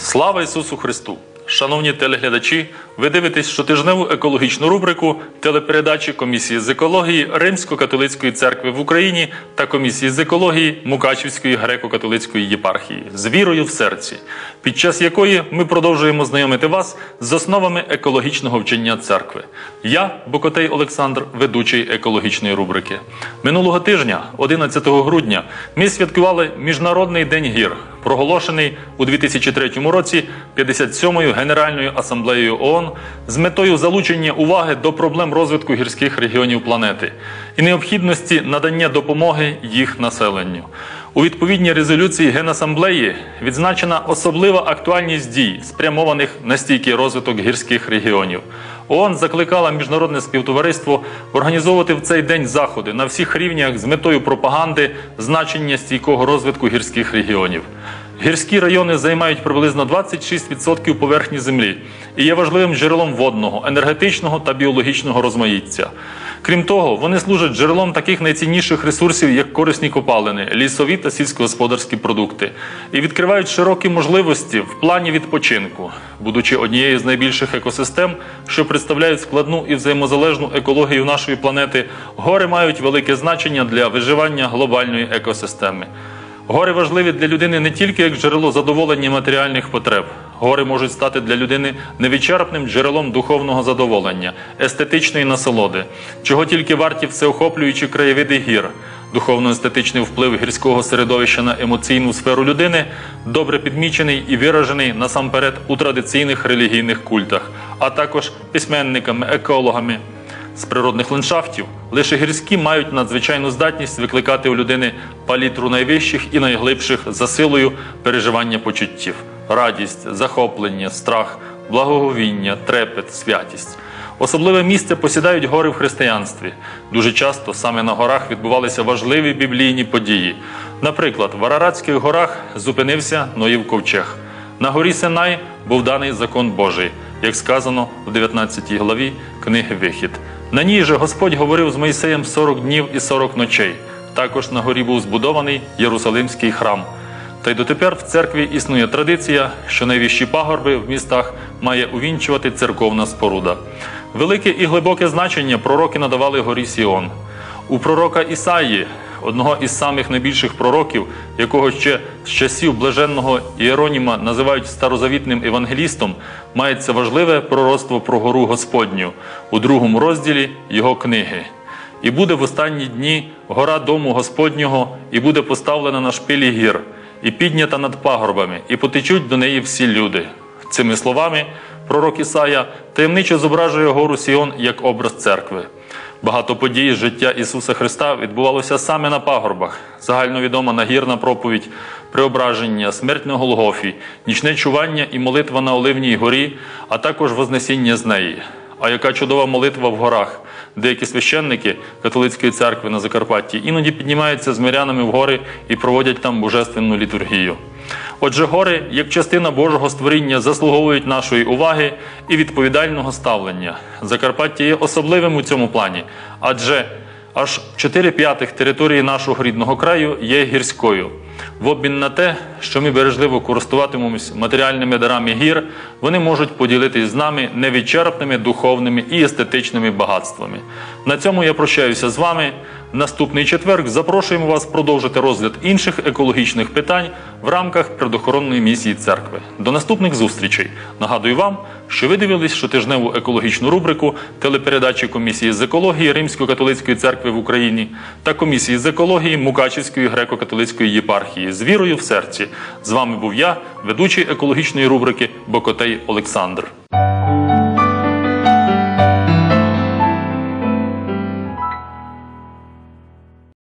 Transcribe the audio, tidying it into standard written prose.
Слава Ісусу Христу! Шановні телеглядачі, ви дивитесь щотижневу екологічну рубрику телепередачі Комісії з екології Римсько-католицької церкви в Україні та Комісії з екології Мукачівської греко-католицької єпархії «З вірою в серці», під час якої ми продовжуємо знайомити вас з основами екологічного вчення церкви. Я, Бокотей Олександр, ведучий екологічної рубрики. Минулого тижня, 11 грудня, ми святкували Міжнародний день гір, проголошений у 2003 році 57-ю Генеральною асамблеєю ООН з метою залучення уваги до проблем розвитку гірських регіонів планети і необхідності надання допомоги їх населенню. У відповідній резолюції Генасамблеї відзначена особлива актуальність дій, спрямованих на стійкий розвиток гірських регіонів. ООН закликала міжнародне співтовариство організовувати в цей день заходи на всіх рівнях з метою пропаганди значення стійкого розвитку гірських регіонів. Гірські райони займають приблизно 26% поверхні землі і є важливим джерелом водного, енергетичного та біологічного розмаїття. Крім того, вони служать джерелом таких найцінніших ресурсів, як корисні копалини, лісові та сільськогосподарські продукти, і відкривають широкі можливості в плані відпочинку. Будучи однією з найбільших екосистем, що представляють складну і взаємозалежну екологію нашої планети, гори мають велике значення для виживання глобальної екосистеми. Гори важливі для людини не тільки як джерело задоволення матеріальних потреб. Гори можуть стати для людини невичерпним джерелом духовного задоволення, естетичної насолоди, чого тільки варті всеохоплюючі краєвиди гір. Духовно-естетичний вплив гірського середовища на емоційну сферу людини добре підмічений і виражений насамперед у традиційних релігійних культах, а також письменниками, екологами. З природних ландшафтів лише гірські мають надзвичайну здатність викликати у людини палітру найвищих і найглибших за силою переживання почуттів – радість, захоплення, страх, благоговіння, трепет, святість. Особливе місце посідають гори в християнстві. Дуже часто саме на горах відбувалися важливі біблійні події. Наприклад, в Араратських горах зупинився Ноїв ковчег. На горі Синай був даний закон Божий, як сказано в 19 главі книги «Вихід». На ній же Господь говорив з Мойсеєм 40 днів і 40 ночей. Також на горі був збудований Єрусалимський храм. Та й дотепер в церкві існує традиція, що найвищі пагорби в містах має увінчувати церковна споруда. Велике і глибоке значення пророки надавали горі Сіон. У пророка Ісаї, одного із самих найбільших пророків, якого ще з часів блаженного Іероніма називають старозавітним евангелістом, мається важливе пророцтво про гору Господню у 2 розділі його книги. «І буде в останні дні гора дому Господнього, і буде поставлена на шпилі гір, і піднята над пагорбами, і потечуть до неї всі люди». Цими словами пророк Ісая таємничо зображує гору Сіон як образ церкви. Багато подій з життя Ісуса Христа відбувалося саме на пагорбах. Загальновідома нагірна проповідь, преображення, смерть на Голгофі, нічне чування і молитва на Оливній горі, а також вознесіння з неї. А яка чудова молитва в горах! Деякі священники католицької церкви на Закарпатті іноді піднімаються з мирянами в гори і проводять там божественну літургію. Отже, гори, як частина Божого створіння, заслуговують нашої уваги і відповідального ставлення. Закарпаття є особливим у цьому плані, адже аж 4/5 території нашого рідного краю є гірською. В обмін на те, що ми бережливо користуватимемось матеріальними дарами гір, вони можуть поділитись з нами невичерпними духовними і естетичними багатствами. На цьому я прощаюся з вами. В наступний четвер запрошуємо вас продовжити розгляд інших екологічних питань в рамках природоохоронної місії церкви. До наступних зустрічей. Нагадую вам, що ви дивились щотижневу екологічну рубрику телепередачі Комісії з екології Римсько-католицької церкви в Україні та Комісії з екології Мукачівської греко-католицької єпархії «З вірою в серці». З вами був я, ведучий екологічної рубрики Бокотей Олександр.